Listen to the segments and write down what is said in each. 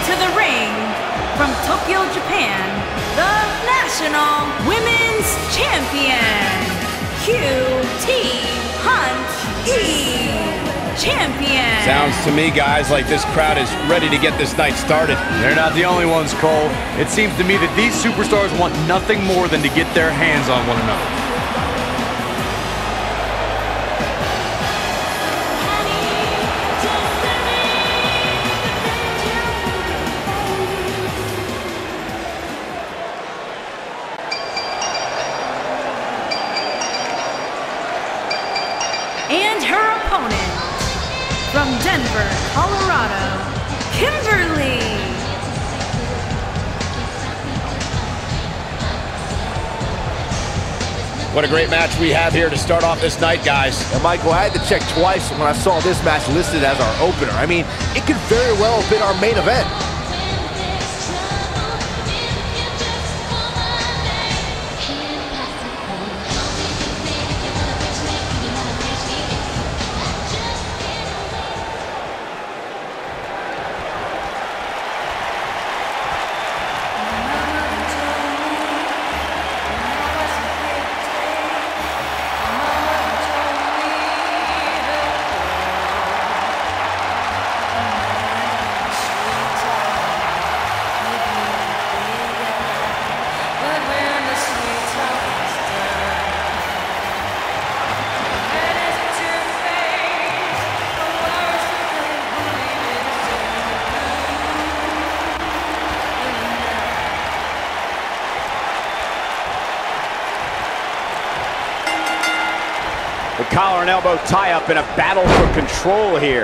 to the ring from Tokyo, Japan, the National Women's Champion, Cutie Champion. Sounds to me, guys, like this crowd is ready to get this night started. They're not the only ones, Cole. It seems to me that these superstars want nothing more than to get their hands on one another. And her opponent, from Denver, Colorado, Kimberly. What a great match we have here to start off this night, guys. And Michael, I had to check twice when I saw this match listed as our opener. I mean, it could very well have been our main event. The collar and elbow tie-up in a battle for control here.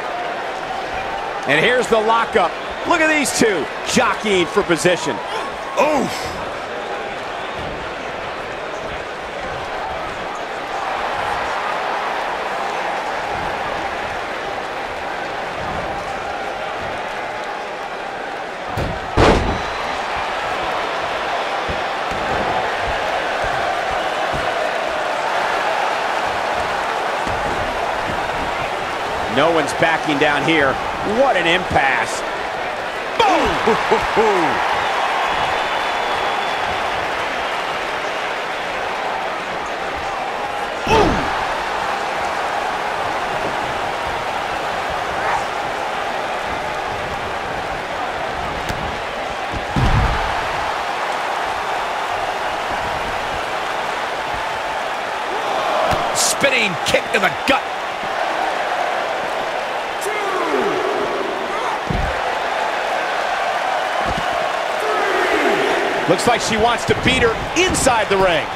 And here's the lockup. Look at these two jockeying for position. Oof! No one's backing down here. What an impasse. Boom! Spinning kick to the gut. Looks like she wants to beat her inside the ring.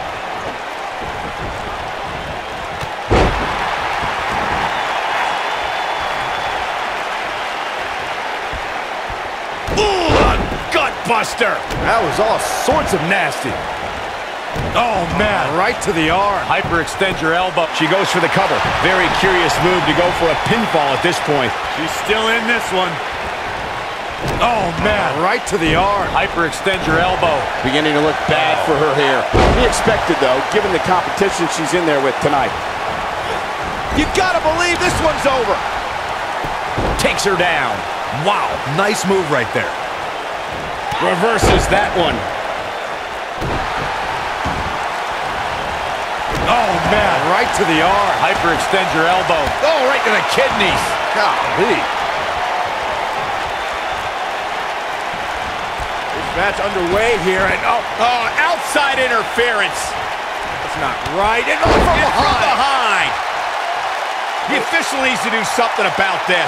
Ooh, a gut buster. That was all sorts of nasty. Oh, man. Right to the arm. Hyperextend your elbow. She goes for the cover. Very curious move to go for a pinfall at this point. She's still in this one. Oh, man. Right to the arm. Hyperextend your elbow. Beginning to look bad for her here. Be expected, though, given the competition she's in there with tonight. You gotta believe this one's over. Takes her down. Wow. Nice move right there. Reverses that one. Oh, man. Right to the arm. Hyperextend your elbow. Oh, right to the kidneys. Golly. Match underway here, and outside interference. That's not right. And from behind. The official needs to do something about this.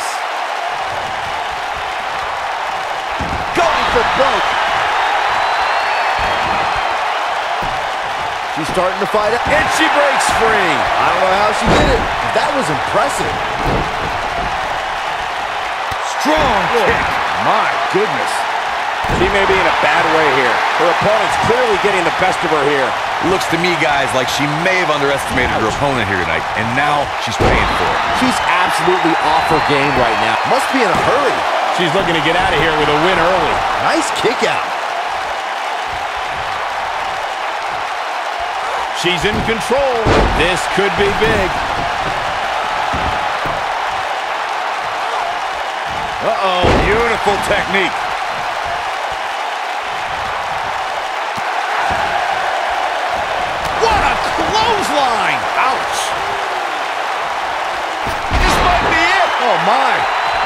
Going for broke. She's starting to fight it, And she breaks free. I don't know how she did it. That was impressive. Strong kick. My goodness. She may be in a bad way here. Her opponent's clearly getting the best of her here. Looks to me, guys, like she may have underestimated her opponent here tonight, and now she's paying for it. She's absolutely off her game right now. Must be in a hurry. She's looking to get out of here with a win early. Nice kick out. She's in control. This could be big. Uh-oh, beautiful technique. my.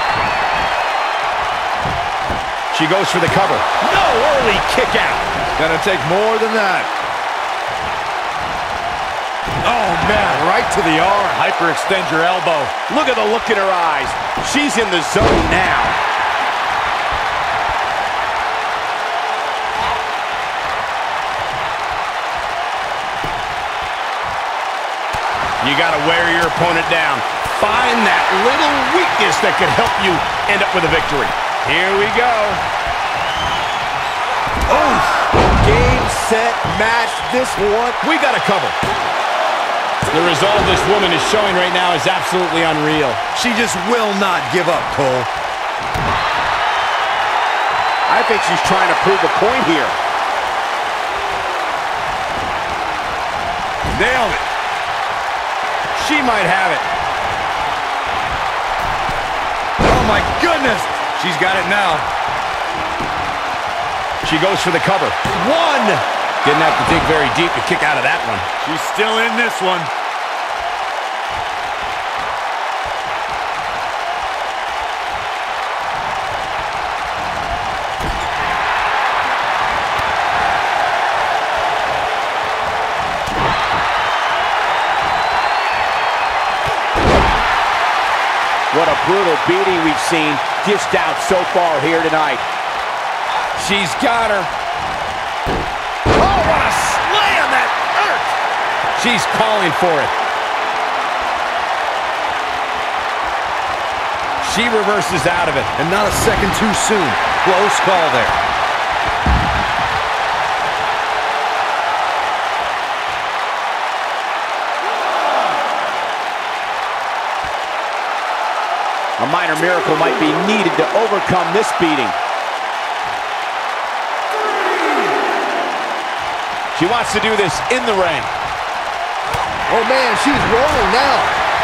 She goes for the cover. No, early kick out. Gonna take more than that. Oh, man, right to the arm. Hyperextend your elbow. Look at the look in her eyes. She's in the zone now. You got to wear your opponent down. Find that little weakness that could help you end up with a victory. Here we go. Oh, game, set, match. This one, we got to cover. The resolve this woman is showing right now is absolutely unreal. She just will not give up, Cole. I think she's trying to prove a point here. Nailed it. She might have it. Oh, my goodness. She's got it now. She goes for the cover. One! Didn't have to dig very deep to kick out of that one. She's still in this one. What a brutal beating we've seen dished out so far here tonight. She's got her. Oh, what a slam that hurt! She's calling for it. She reverses out of it. And not a second too soon. Close call there. A minor miracle might be needed to overcome this beating. She wants to do this in the ring. Oh, man, she's rolling now.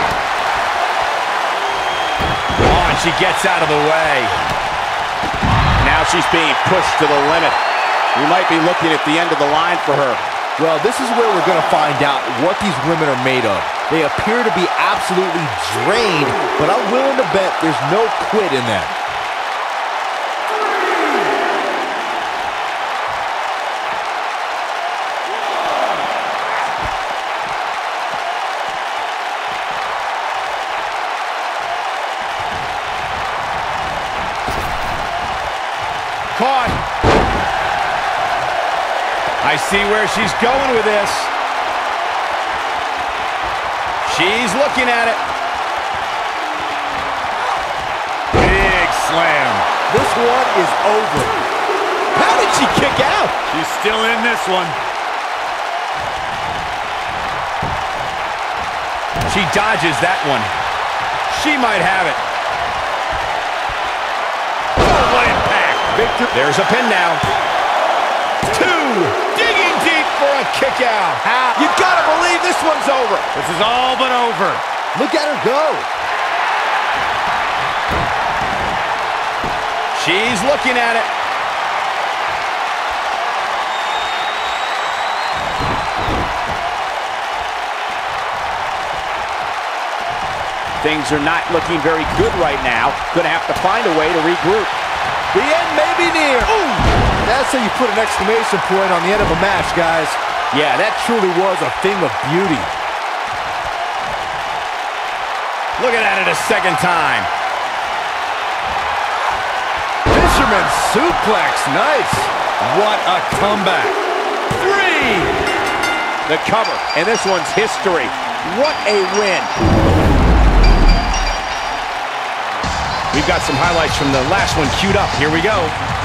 Oh, and she gets out of the way. Now she's being pushed to the limit. We might be looking at the end of the line for her. Well, this is where we're going to find out what these women are made of. They appear to be absolutely drained, but I'm willing to bet there's no quit in them. Caught. I see where she's going with this. She's looking at it. Big slam. This one is over. How did she kick out? She's still in this one. She dodges that one. She might have it. Oh, what impact. Victor. There's a pin now. Two. Digging deep for a kick out. You gotta believe this one's over. This is all but over. Look at her go. She's looking at it. Things are not looking very good right now. Gonna have to find a way to regroup. The end may be near. Ooh. That's how you put an exclamation point on the end of a match, guys. Yeah, that truly was a thing of beauty. Looking at it a second time. Fisherman suplex, nice. What a comeback. Three. The cover, and this one's history. What a win. We've got some highlights from the last one queued up. Here we go.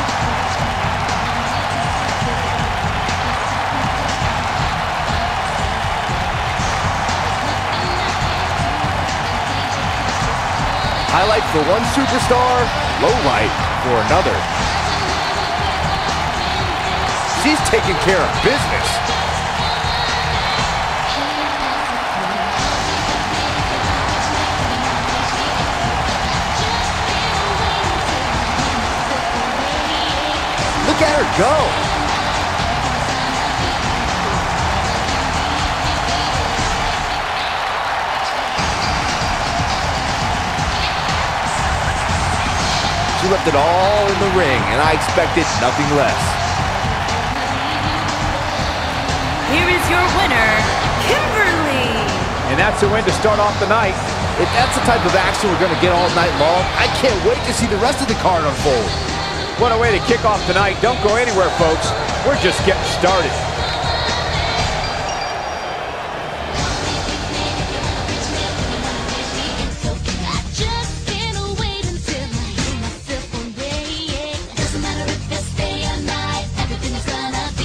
Highlight for one superstar, low light for another. She's taking care of business. Look at her go. She left it all in the ring, and I expected nothing less. Here is your winner, Kimberly. And that's a win to start off the night. If that's the type of action we're going to get all night long, I can't wait to see the rest of the card unfold. What a way to kick off tonight. Don't go anywhere, folks. We're just getting started.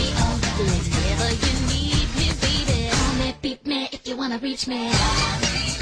Reach me.